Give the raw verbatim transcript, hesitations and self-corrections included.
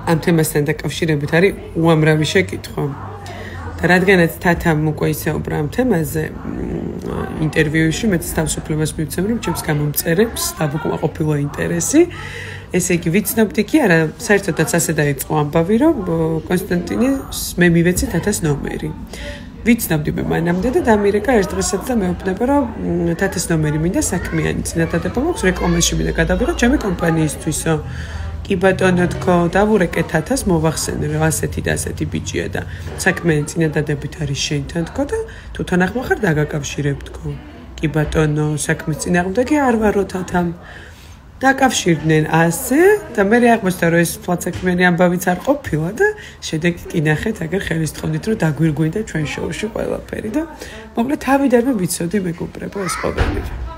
ამ თემასთან დაკავშირებით არის უამრავი შეკითხვა. და რადგანაც თათამ უკვე ისეუბრა ამ თემაზე ინტერვიუში, მეც თავისუფლებას მივცემ, რომ ჩემს გამომწერებს დავუკმაყოფილო ინტერესი. ესე იგი, ვიცნობდი კი არა, საერთოდაც ასე დაიწყო ამბავი, რომ კონსტანტინეს მე მივეცი თათას ნომერი. ვიცნობდი მე მანამდე და დამირეკა ერთ დღესაც და მეუბნება, რომ თათას ნომერი მინდა საქმიანი წინადადება მაქვს, რეკლამაში მინდა გადავიღო ჩემი კომპანიისთვისო. კი ბატონო თქო, დავურეკე თათას, მოვახსენე, რომ ასეთი და ასეთი ბიჭია და საქმიანი წინადადებით არის შენთან თქო და თუ თანახმა ხარ დაგაკავშირებ თქო. კი ბატონო, საქმის წინააღმდეგი არ ვარო თათამ. დაკავშირდნენ ასე და მე აღმოჩნდა რომ ეს ფლაცაქმიანი ამბავიც არ ყოფილა და შედეგი კი ნახეთ აგერ ხელისთხოვნით რომ დაგვირგვინდა ჩვენ შოუში ყველაფერი და მოკლედ თავიდანვე ვიცოდი მეგობრებო ეს ყოველივე